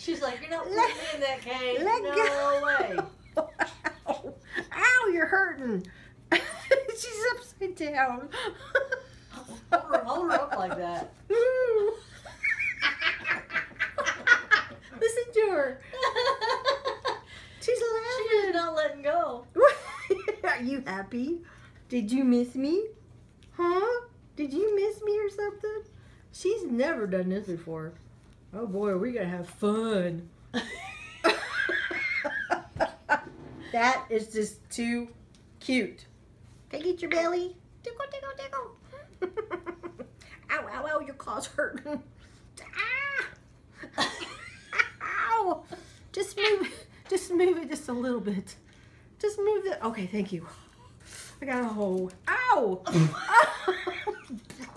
She's like, you're not putting me in that cage. Let No go. way. Ow. Ow, you're hurting. She's upside down. Hold her up like that. Listen to her. She's laughing. She is not letting go. Are you happy? Did you miss me? Huh? Did you miss me or something? She's never done this before. Oh boy, we're gonna have fun. That is just too cute. Can I get your belly? Tickle, tickle, tickle. Ow, ow, ow, your claws hurt. Ah! Ow! Just move it just a little bit. Just move it. Okay, thank you. I got a hole. Ow!